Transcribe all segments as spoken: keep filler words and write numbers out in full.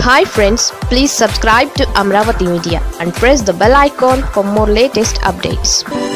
Hi friends, please subscribe to Amaravathi Media and press the bell icon for more latest updates.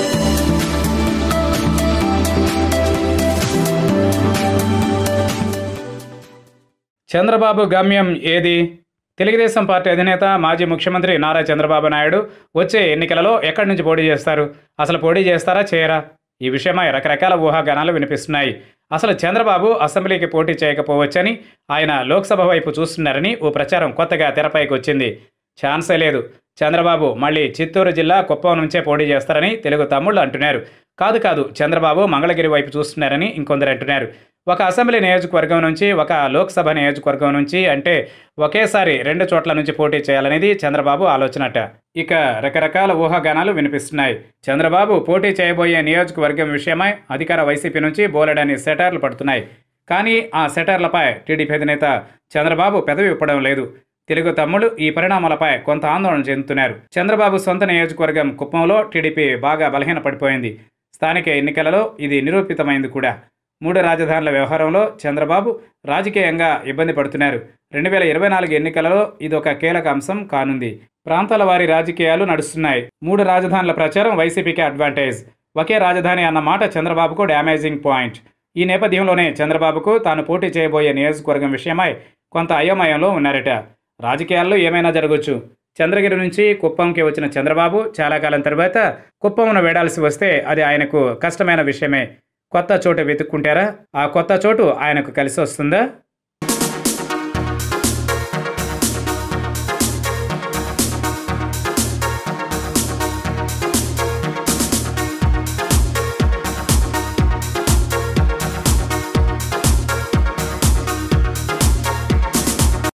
Chandrababu గమ్యం ఏది? Telugu Desam party అధినేత మాజీ ముఖ్యమంత్రి నారా చంద్రబాబు నాయుడు వచ్చే ఎన్నికలలో ఎక్కడి నుంచి పోటీ చేస్తారు? అసలు పోటీ చేస్తారా చేయరా? ఈ విషయమై రకరకాల ఊహాగానాలు వినిపిస్తున్నాయి. అసలు చంద్రబాబు అసెంబ్లీకి పోటీ చేయకపోవచ్చని, ఆయన లోక్సభ వైపు చూస్తున్నారని ఓ ప్రచారం కొత్తగా తెరపైకి వచ్చింది. ఛాన్సే లేదు, చంద్రబాబు మళ్ళీ చిత్తూరు జిల్లా కుప్పం నుంచే పోటీ చేస్తారని తెలుగు తమ్ముళ్ళు అంటున్నారు. కాదు కాదు చంద్రబాబు మంగళగిరి వైపు చూస్తున్నారని ఇంకొందరు అంటున్నారు. ఒక అసెంబ్లీ నియోజకవర్గం నుంచి, ఒక లోక్సభ నియోజకవర్గం నుంచి, అంటే ఒకేసారి రెండు చోట్ల నుంచి పోటీ చేయాలనేది చంద్రబాబు ఆలోచనట. ఇక రకరకాల ఊహాగానాలు వినిపిస్తున్నాయి. చంద్రబాబు పోటీ చేయబోయే నియోజకవర్గం విషయమై అధికార వైసీపీ నుంచి బోలెడని సెటర్లు పడుతున్నాయి. కానీ ఆ సెటర్లపై టీడీపీ అధినేత చంద్రబాబు పెదవి విప్పడం లేదు. తెలుగు తమ్ముడు ఈ పరిణామాలపై కొంత ఆందోళన చెందుతున్నారు. చంద్రబాబు సొంత నియోజకవర్గం కుప్పంలో టీడీపీ బాగా బలహీన పడిపోయింది. స్థానిక ఎన్నికలలో ఇది నిరూపితమైంది కూడా. మూడు రాజధానుల వ్యవహారంలో చంద్రబాబు రాజకీయంగా ఇబ్బంది పడుతున్నారు. రెండు వేల ఇరవై నాలుగు ఎన్నికలలో ఇదొక కీలక అంశం కానుంది. ప్రాంతాల వారి రాజకీయాలు నడుస్తున్నాయి. మూడు రాజధానుల ప్రచారం వైసీపీకి అడ్వాంటేజ్. ఒకే రాజధాని అన్న మాట చంద్రబాబుకు డ్యామేజింగ్ పాయింట్. ఈ నేపథ్యంలోనే చంద్రబాబుకు తాను పోటీ చేయబోయే నియోజకవర్గం విషయమై కొంత అయోమయంలో ఉన్నారట. రాజకీయాల్లో ఏమైనా జరగవచ్చు. చంద్రగిరి నుంచి కుప్పంకి వచ్చిన చంద్రబాబు చాలా కాలం తర్వాత కుప్పంను వేడాల్సి వస్తే అది ఆయనకు కష్టమైన విషయమే. కొత్త చోటు వెతుక్కుంటారా? ఆ కొత్త చోటు ఆయనకు కలిసి వస్తుందా?